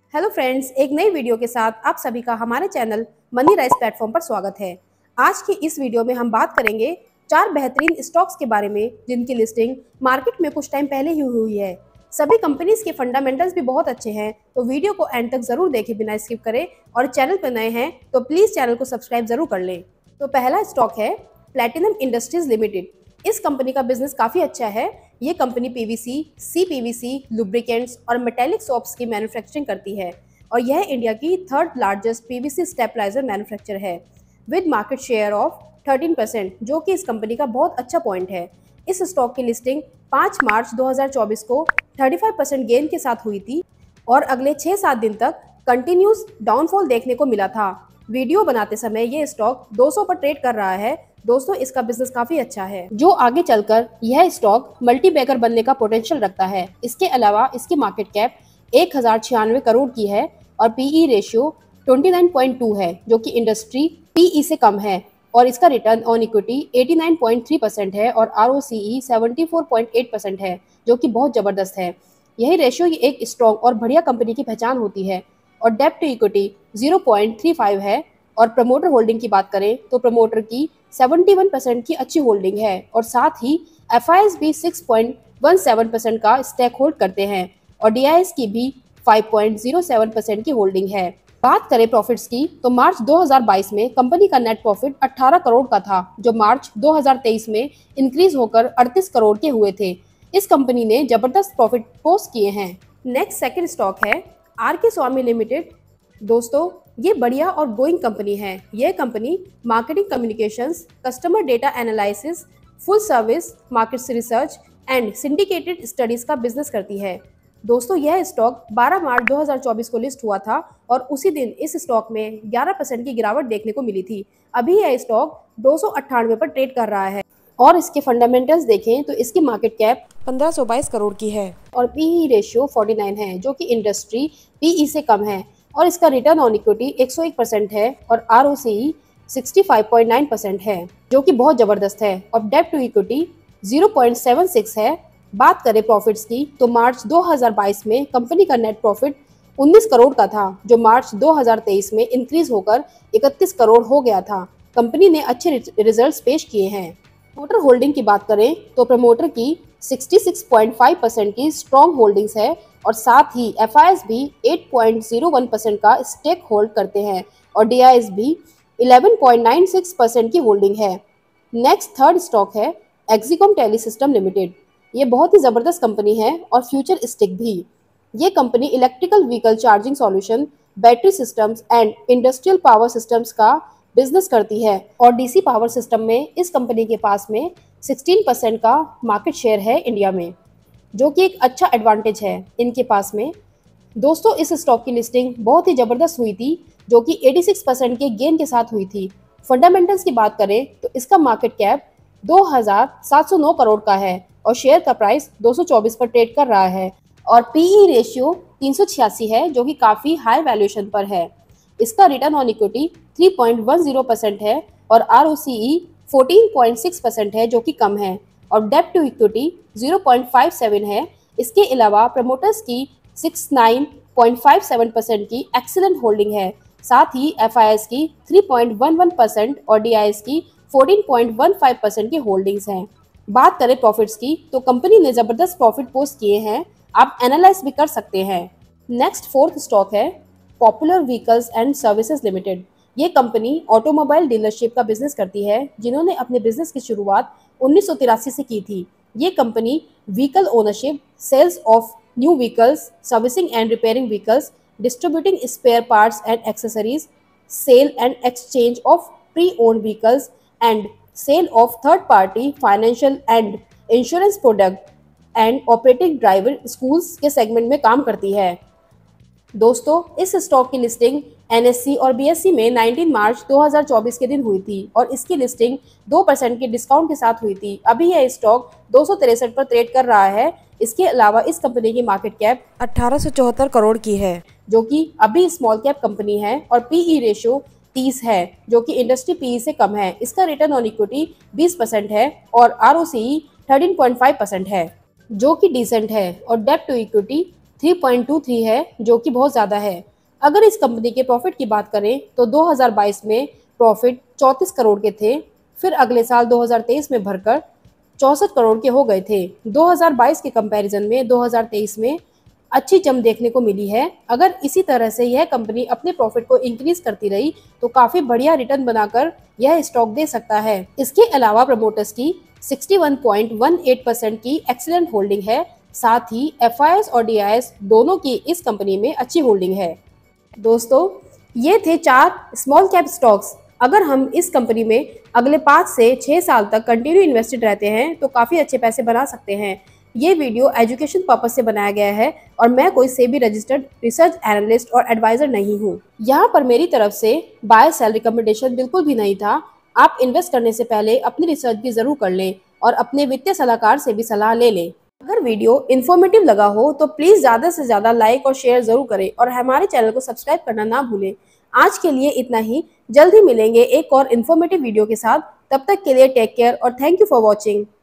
Hello friends, एक नई video के साथ आप सभी का हमारे चैनल मनी राइज प्लेटफॉर्म पर स्वागत है। आज की इस वीडियो में हम बात करेंगे 4 बेहतरीन स्टॉक्स के बारे में जिनकी लिस्टिंग मार्केट में कुछ टाइम पहले ही हुई है। सभी कंपनीज के फंडामेंटल्स भी बहुत अच्छे हैं, तो वीडियो को एंड तक जरूर देखें बिना स्किप करें। और चैनल पर नए हैं तो प्लीज़ चैनल को सब्सक्राइब जरूर कर लें। तो पहला स्टॉक है प्लैटिनम इंडस्ट्रीज लिमिटेड। इस कंपनी का बिजनेस काफ़ी अच्छा है। ये कंपनी पीवीसी, सीपीवीसी, लुब्रिकेंट्स और मेटेलिक सोप्स की मैन्युफैक्चरिंग करती है और यह इंडिया की third largest PVC stabiliser manufacturer है विद मार्केट शेयर ऑफ 13%, जो कि इस कंपनी का बहुत अच्छा पॉइंट है। इस स्टॉक की लिस्टिंग 5 मार्च 2024 को 35% गेन के साथ हुई थी और अगले 6-7 दिन तक कंटिन्यूस डाउनफॉल देखने को मिला था। वीडियो बनाते समय ये स्टॉक 200 पर ट्रेड कर रहा है। दोस्तों, इसका बिजनेस काफी अच्छा है जो आगे चलकर यह स्टॉक मल्टी बैगर बनने का पोटेंशियल रखता है। इसके अलावा इसकी मार्केट कैप 1096 करोड़ की है और पीई रेशियो 29.2 है, जो कि इंडस्ट्री पीई से कम है। और इसका रिटर्न ऑन इक्विटी 89.3% है और आरओसीई 74.8% है, जो कि बहुत जबरदस्त है। यही रेशियो एक स्ट्रॉन्ग और बढ़िया कंपनी की पहचान होती है। और डेब्ट टू इक्विटी 0.35 है। और प्रमोटर होल्डिंग की बात करें तो प्रमोटर की 71% की अच्छी होल्डिंग है और साथ ही एफआईएस भी 6.17% का स्टेक होल्ड करते हैं और डीआईएस की भी 5.07% की होल्डिंग है। बात करें प्रॉफिट्स की तो मार्च 2022 में कंपनी का नेट प्रॉफिट 18 करोड़ का था, जो मार्च 2023 में इंक्रीज होकर 38 करोड़ के हुए थे। इस कंपनी ने जबरदस्त प्रॉफिट पोस्ट किए हैं। नेक्स्ट सेकंड स्टॉक है आरके स्वामी लिमिटेड। दोस्तों, ये बढ़िया और ग्रोइंग कंपनी है। यह company marketing communications, customer data analysis, full service market research and syndicated studies का बिजनेस करती है। दोस्तों, यह स्टॉक 12 मार्च 2024 को लिस्ट हुआ था और उसी दिन इस स्टॉक में 11% की गिरावट देखने को मिली थी। अभी यह स्टॉक 298 पर ट्रेड कर रहा है और इसके फंडामेंटल्स देखें तो इसकी मार्केट कैप 1522 करोड़ की है और पीई रेशियो 49 है, जो कि इंडस्ट्री पीई से कम है। और इसका रिटर्न ऑन इक्विटी 101% है और आरओसीई 65.9% है, जो कि बहुत जबरदस्त है। और डेब्ट टू इक्विटी 0.76 है। बात करें प्रॉफिट्स की तो मार्च 2022 में कंपनी का नेट प्रॉफिट 19 करोड़ का था, जो मार्च 2023 में इंक्रीज होकर 31 करोड़ हो गया था। कंपनी ने अच्छे रिजल्ट्स पेश किए हैं। प्रमोटर होल्डिंग की बात करें तो प्रमोटर की 66.5% की स्ट्रॉन्ग होल्डिंग्स है और साथ ही एफआईएस भी 8.01% का स्टेक होल्ड करते हैं और डीआईएस भी 11.96% की होल्डिंग है। नेक्स्ट थर्ड स्टॉक है एक्सिकॉम टेली सिस्टम लिमिटेड। ये बहुत ही ज़बरदस्त कंपनी है और फ्यूचरिस्टिक भी। ये company electrical vehicle charging solution, battery systems and industrial power systems का बिजनेस करती है और डीसी पावर सिस्टम में इस कंपनी के पास में 16% का मार्केट शेयर है इंडिया में, जो कि एक अच्छा एडवांटेज है इनके पास में। दोस्तों, इस स्टॉक की लिस्टिंग बहुत ही ज़बरदस्त हुई थी, जो कि 86% के गेन के साथ हुई थी। फंडामेंटल्स की बात करें तो इसका मार्केट कैप 2709 करोड़ का है और शेयर का प्राइस 224 पर ट्रेड कर रहा है और पीई रेशियो 386 है, जो कि काफ़ी हाई वैल्यूएशन पर है। इसका रिटर्न ऑन इक्विटी 3.10% है और आरओसीई 14.6% है, जो कि कम है। और डेब्ट टू इक्विटी 0.57 है। इसके अलावा प्रमोटर्स की 69.57% की एक्सीलेंट होल्डिंग है। साथ ही एफआईएस की 3.11% और डीआईएस की 14.15% की होल्डिंग्स हैं। बात करें प्रॉफिट्स की तो कंपनी ने जबरदस्त प्रॉफिट पोस्ट किए हैं, आप एनालाइज भी कर सकते हैं। नेक्स्ट फोर्थ स्टॉक है popular vehicles and services limited. ये कंपनी ऑटोमोबाइल डीलरशिप का बिजनेस करती है, जिन्होंने अपने बिजनेस की शुरुआत 1983 से की थी। ये company vehicle ownership, sales of new vehicles, servicing and repairing vehicles, distributing spare parts and accessories, sale and exchange of pre owned vehicles and sale of third party financial and insurance product and operating driver schools के segment में काम करती है। दोस्तों, इस stock की listing NSC और BSc में 19 मार्च 2024 के दिन हुई थी और इसकी लिस्टिंग 2% के डिस्काउंट के साथ हुई थी। अभी यह स्टॉक 263 पर ट्रेड कर रहा है। इसके अलावा इस कंपनी की मार्केट कैप 1874 करोड़ की है, जो कि अभी स्मॉल कैप कंपनी है और पीई रेशियो 30 है, जो कि इंडस्ट्री पीई से कम है। इसका रिटर्न ऑन इक्विटी 20% है और आरओसीई 13.5% है, जो कि डिसेंट है। और डेब्ट टू इक्विटी 3.23 है, जो कि बहुत ज़्यादा है। अगर इस कंपनी के प्रॉफिट की बात करें तो 2022 में प्रॉफिट 34 करोड़ के थे, फिर अगले साल 2023 में बढ़कर 64 करोड़ के हो गए थे। 2022 के कंपैरिजन में 2023 में अच्छी जंप देखने को मिली है। अगर इसी तरह से यह कंपनी अपने प्रॉफिट को इंक्रीज करती रही तो काफ़ी बढ़िया रिटर्न बनाकर यह स्टॉक दे सकता है। इसके अलावा प्रमोटर्स की 61.18% की एक्सीलेंट होल्डिंग है। साथ ही FIS और DIS दोनों की इस कंपनी में अच्छी होल्डिंग है। दोस्तों, ये थे 4 स्मॉल कैप स्टॉक्स। अगर हम इस कंपनी में अगले 5 से 6 साल तक कंटिन्यू इन्वेस्टेड रहते हैं तो काफ़ी अच्छे पैसे बना सकते हैं। ये वीडियो एजुकेशन पर्पस से बनाया गया है और मैं कोई सेबी रजिस्टर्ड रिसर्च एनालिस्ट और एडवाइजर नहीं हूँ। यहाँ पर मेरी तरफ से बाय सेल रिकमेंडेशन बिल्कुल भी नहीं था। आप इन्वेस्ट करने से पहले अपनी रिसर्च भी जरूर कर लें और अपने वित्तीय सलाहकार से भी सलाह ले लें। अगर वीडियो इन्फॉर्मेटिव लगा हो तो प्लीज़ ज़्यादा से ज़्यादा लाइक और शेयर ज़रूर करें और हमारे चैनल को सब्सक्राइब करना ना भूलें। आज के लिए इतना ही। जल्द ही मिलेंगे एक और इन्फॉर्मेटिव वीडियो के साथ। तब तक के लिए टेक केयर और थैंक यू फॉर वॉचिंग।